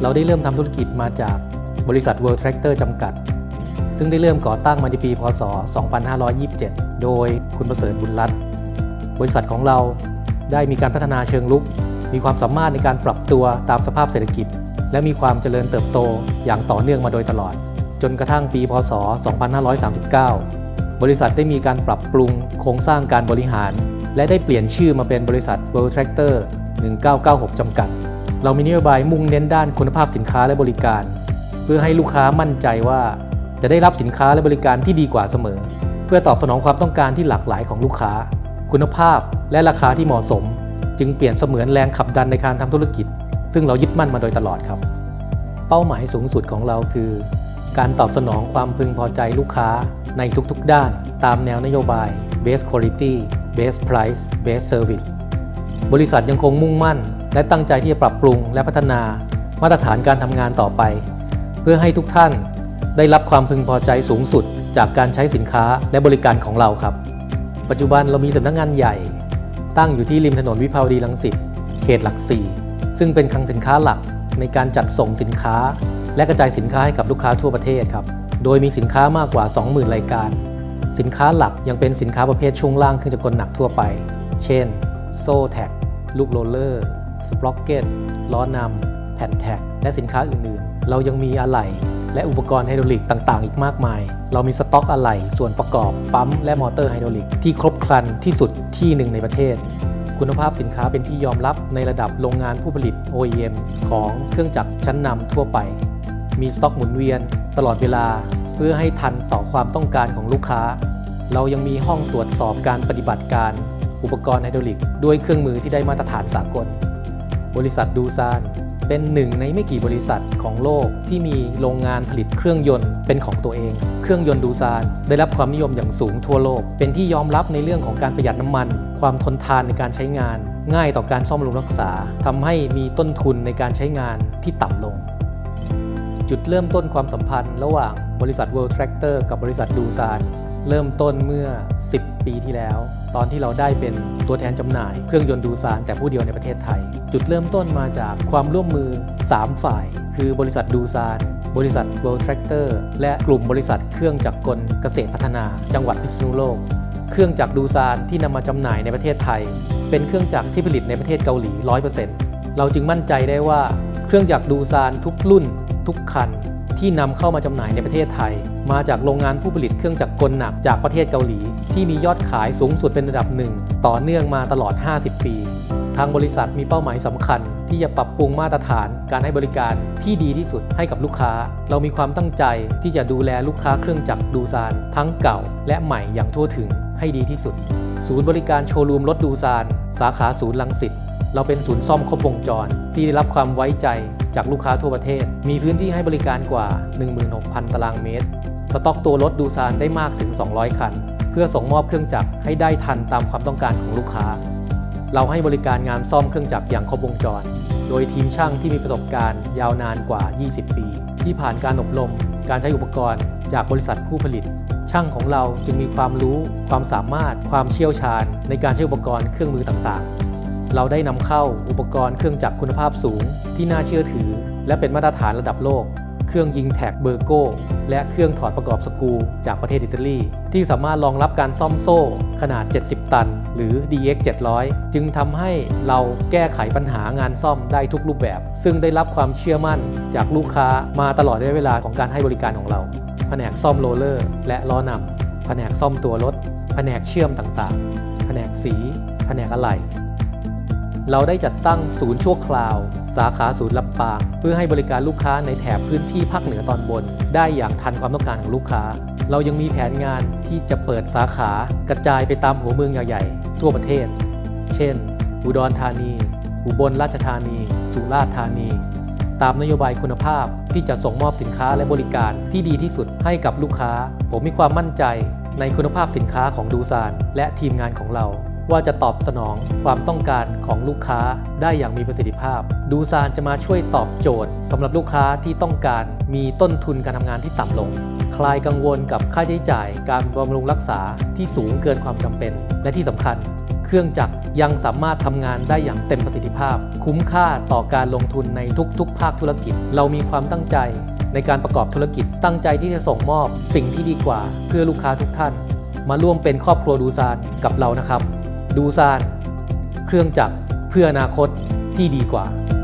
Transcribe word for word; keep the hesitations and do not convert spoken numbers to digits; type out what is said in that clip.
เราได้เริ่มทำธุรกิจมาจากบริษัท Worldtractor จำกัดซึ่งได้เริ่มก่อตั้งมาในปีพ.ศ. สองพันห้าร้อยยี่สิบเจ็ด โดยคุณประเสริฐบุญรัตน์บริษัทของเราได้มีการพัฒนาเชิงรุกมีความสามารถในการปรับตัวตามสภาพเศรษฐกิจและมีความเจริญเติบโตอย่างต่อเนื่องมาโดยตลอดจนกระทั่งปีพ.ศ. สองพันห้าร้อยสามสิบเก้า บริษัทได้มีการปรับปรุงโครงสร้างการบริหารและได้เปลี่ยนชื่อมาเป็นบริษัท Worldtractor หนึ่งเก้าเก้าหก จำกัดเรามีนโยบายมุ่งเน้นด้านคุณภาพสินค้าและบริการเพื่อให้ลูกค้ามั่นใจว่าจะได้รับสินค้าและบริการที่ดีกว่าเสมอเพื่อตอบสนองความต้องการที่หลากหลายของลูกค้าคุณภาพและราคาที่เหมาะสมจึงเปลี่ยนเสมือนแรงขับดันในการทำธุรกิจซึ่งเรายึดมั่นมาโดยตลอดครับเป้าหมายสูงสุดของเราคือการตอบสนองความพึงพอใจลูกค้าในทุกๆด้านตามแนวนโยบาย Best Quality Best Price Best Service บริษัทยังคงมุ่งมั่นและตั้งใจที่จะปรับปรุงและพัฒนามาตรฐานการทำงานต่อไปเพื่อให้ทุกท่านได้รับความพึงพอใจสูงสุดจากการใช้สินค้าและบริการของเราครับปัจจุบันเรามีสำนักงานใหญ่ตั้งอยู่ที่ริมถนนวิภาวดีรังสิตเขตหลักสี่ซึ่งเป็นคลังสินค้าหลักในการจัดส่งสินค้าและกระจายสินค้าให้กับลูกค้าทั่วประเทศครับโดยมีสินค้ามากกว่า สองหมื่น รายการสินค้าหลักยังเป็นสินค้าประเภทช่วงล่างเครื่องจักรกลหนักทั่วไปเช่นโซ่แท็กลูกโรลเลอร์สปร็อกเก็ตล้อนำแผ่นแท็กและสินค้าอื่นๆเรายังมีอะไหล่และอุปกรณ์ไฮดรอลิกต่างๆอีกมากมายเรามีสต็อกอะไหล่ส่วนประกอบปั๊มและมอเตอร์ไฮดรอลิกที่ครบครันที่สุดที่หนึ่งในประเทศคุณภาพสินค้าเป็นที่ยอมรับในระดับโรงงานผู้ผลิต โอ อี เอ็ม ของเครื่องจักรชั้นนำทั่วไปมีสต็อกหมุนเวียนตลอดเวลาเพื่อให้ทันต่อความต้องการของลูกค้าเรายังมีห้องตรวจสอบการปฏิบัติการอุปกรณ์ไฮดรอลิกด้วยเครื่องมือที่ได้มาตรฐานสากลบริษัทดูซานเป็นหนึ่งในไม่กี่บริษัทของโลกที่มีโรงงานผลิตเครื่องยนต์เป็นของตัวเองเครื่องยนต์ดูซานได้รับความนิยมอย่างสูงทั่วโลกเป็นที่ยอมรับในเรื่องของการประหยัดน้ำมันความทนทานในการใช้งานง่ายต่อการซ่อมบำรุงรักษาทำให้มีต้นทุนในการใช้งานที่ต่ำลงจุดเริ่มต้นความสัมพันธ์ระหว่างบริษัท Worldtractor กับบริษัทดูซานเริ่มต้นเมื่อสิบปีที่แล้วตอนที่เราได้เป็นตัวแทนจำหน่ายเครื่องยนต์ดูซานแต่ผู้เดียวในประเทศไทยจุดเริ่มต้นมาจากความร่วมมือสามฝ่ายคือบริษัทดูซานบริษัท Worldtractor และกลุ่มบริษัทเครื่องจักรกลเกษตรพัฒนาจังหวัดพิษณุโลกเครื่องจักรดูซานที่นำมาจำหน่ายในประเทศไทยเป็นเครื่องจักรที่ผลิตในประเทศเกาหลี ร้อยเปอร์เซ็นต์ เราจึงมั่นใจได้ว่าเครื่องจักรดูซานทุกรุ่นทุกคันที่นำเข้ามาจำหน่ายในประเทศไทยมาจากโรงงานผู้ผลิตเครื่องจักรกลหนักจากประเทศเกาหลีที่มียอดขายสูงสุดเป็นระดับหนึ่งต่อเนื่องมาตลอดห้าสิบปีทางบริษัทมีเป้าหมายสำคัญที่จะปรับปรุงมาตรฐานการให้บริการที่ดีที่สุดให้กับลูกค้าเรามีความตั้งใจที่จะดูแลลูกค้าเครื่องจักรดูซานทั้งเก่าและใหม่อย่างทั่วถึงให้ดีที่สุดศูนย์บริการโชว์รูมรถดูซานสาขาศูนย์รังสิตเราเป็นศูนย์ซ่อมครบวงจรที่ได้รับความไว้ใจจากลูกค้าทั่วประเทศมีพื้นที่ให้บริการกว่า หนึ่งหมื่นหกพัน ตารางเมตรสต็อกตัวรถดูซานได้มากถึงสองร้อยคันเพื่อส่งมอบเครื่องจักรให้ได้ทันตามความต้องการของลูกค้าเราให้บริการงานซ่อมเครื่องจักรอย่างครบวงจรโดยทีมช่างที่มีประสบการณ์ยาวนานกว่ายี่สิบปีที่ผ่านการอบรมการใช้อุปกรณ์จากบริษัทผู้ผลิตช่างของเราจึงมีความรู้ความสามารถความเชี่ยวชาญในการใช้อุปกรณ์เครื่องมือต่างๆเราได้นำเข้าอุปกรณ์เครื่องจักรคุณภาพสูงที่น่าเชื่อถือและเป็นมาตรฐานระดับโลกเครื่องยิงแท็กเบอร์โก้และเครื่องถอดประกอบสกรูจากประเทศอิตาลีที่สามารถรองรับการซ่อมโซ่ขนาดเจ็ดสิบตันหรือ ดี เอ็กซ์ เจ็ดร้อย จึงทำให้เราแก้ไขปัญหางานซ่อมได้ทุกรูปแบบซึ่งได้รับความเชื่อมั่นจากลูกค้ามาตลอดระยะเวลาของการให้บริการของเราแผนกซ่อมโรลเลอร์และล้อนำแผนกซ่อมตัวรถแผนกเชื่อมต่างๆแผนกสีแผนกอะไหล่เราได้จัดตั้งศูนย์ชั่วคราวสาขาศูนย์ลำปางเพื่อให้บริการลูกค้าในแถบพื้นที่ภาคเหนือตอนบนได้อย่างทันความต้องการของลูกค้าเรายังมีแผนงานที่จะเปิดสาขากระจายไปตามหัวเมืองใหญ่ๆทั่วประเทศเช่นอุดรธานีอุบลราชธานีสุราษฎร์ธานีตามนโยบายคุณภาพที่จะส่งมอบสินค้าและบริการที่ดีที่สุดให้กับลูกค้าผมมีความมั่นใจในคุณภาพสินค้าของดูซานและทีมงานของเราว่าจะตอบสนองความต้องการของลูกค้าได้อย่างมีประสิทธิภาพดูซานจะมาช่วยตอบโจทย์สำหรับลูกค้าที่ต้องการมีต้นทุนการทำงานที่ต่ำลงคลายกังวลกับค่าใช้จ่ายการบำรุงรักษาที่สูงเกินความจำเป็นและที่สำคัญเคเครื่องจักรยังสามารถทำงานได้อย่างเต็มประสิทธิภาพคุ้มค่าต่อการลงทุนในทุกๆภาคธุรกิจเรามีความตั้งใจในการประกอบธุรกิจตั้งใจที่จะส่งมอบสิ่งที่ดีกว่าเพื่อลูกค้าทุกท่านมาร่วมเป็นครอบครัวดูซานกับเรานะครับดูซานเครื่องจักรเพื่ออนาคตที่ดีกว่า